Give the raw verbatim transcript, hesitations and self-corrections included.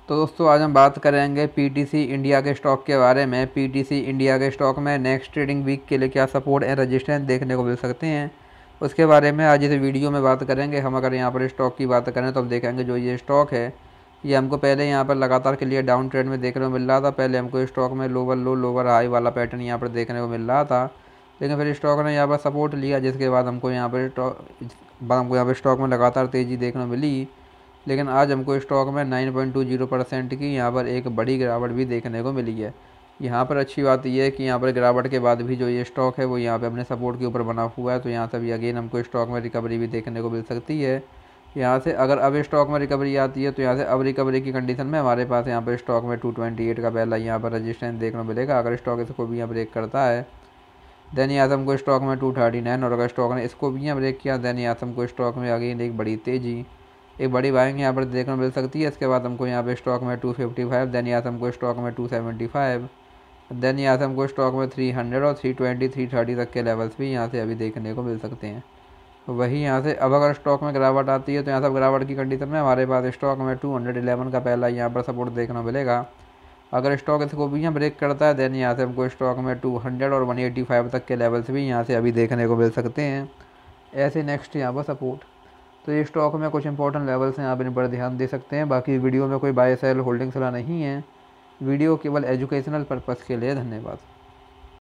तो दोस्तों आज हम बात करेंगे पीटीसी इंडिया के स्टॉक के बारे में। पीटीसी इंडिया के स्टॉक में नेक्स्ट ट्रेडिंग वीक के लिए क्या सपोर्ट एंड रेजिस्टेंस देखने को मिल सकते हैं, उसके बारे में आज इस वीडियो में बात करेंगे। हम अगर यहाँ पर स्टॉक की बात करें तो हम देखेंगे जो ये स्टॉक है ये हमको पहले यहाँ पर लगातार के लिए डाउन ट्रेंड में देखने को मिल रहा था। पहले हमको स्टॉक में लोअर लो लोअर हाई वाला पैटर्न यहाँ पर देखने को मिल रहा था, लेकिन फिर स्टॉक ने यहाँ पर सपोर्ट लिया, जिसके बाद हमको यहाँ पर हमको यहाँ पर स्टॉक में लगातार तेज़ी देखने को मिली। लेकिन आज हमको स्टॉक में nine point two zero percent की यहाँ पर एक बड़ी गिरावट भी देखने को मिली है। यहाँ पर अच्छी बात यह है कि यहाँ पर गिरावट के बाद भी जो ये स्टॉक है वो यहाँ पे अपने सपोर्ट के ऊपर बना हुआ है, तो यहाँ से भी अगेन हमको स्टॉक में रिकवरी भी देखने को मिल सकती है। यहाँ से अगर अब स्टॉक में रिकवरी आती है तो यहाँ से अब रिकवरी की कंडीशन में हमारे पास यहाँ पर स्टॉक में टू ट्वेंटी एट का पहला यहाँ पर रजिस्टेंस देखने को मिलेगा। अगर स्टॉक इसको भी यहाँ ब्रेक करता है देन यहाँ से हमको स्टॉक में टू थर्टी नाइन, और अगर स्टॉक ने इसको भी यहाँ ब्रेक किया देन यहाँ से हमको स्टॉक में अगेन एक बड़ी तेज़ी एक बड़ी बाइंग यहाँ पर देखने को मिल सकती है। इसके बाद हमको यहाँ पे स्टॉक में टू फिफ्टी फाइव, देन यहाँ से हमको स्टॉक में टू सेवेंटी फाइव, देन यहाँ से हमको स्टॉक में थ्री हंड्रेड और थ्री ट्वेंटी थ्री थर्टी तक के लेवल्स भी यहाँ से अभी देखने को मिल सकते हैं। वही यहाँ से अब अगर स्टॉक में गिरावट आती है तो यहाँ से गिरावट की कंडीशन में हमारे पास स्टॉक में टू हंड्रेड इलेवन का पहला यहाँ पर सपोर्ट देखने को मिलेगा। अगर स्टॉक इसको भी यहाँ ब्रेक करता है देन यहाँ से हमको स्टॉक में टू हंड्रेड और वन एटी फाइव तक के लेवल्स भी यहाँ से अभी देखने को मिल सकते हैं। ऐसे नेक्स्ट यहाँ पर सपोर्ट, तो ये स्टॉक में कुछ इंपॉर्टेंट लेवल्स हैं, आप इन पर ध्यान दे सकते हैं। बाकी वीडियो में कोई बाय सेल होल्डिंग सलाह नहीं है, वीडियो केवल एजुकेशनल पर्पज़ के लिए। धन्यवाद।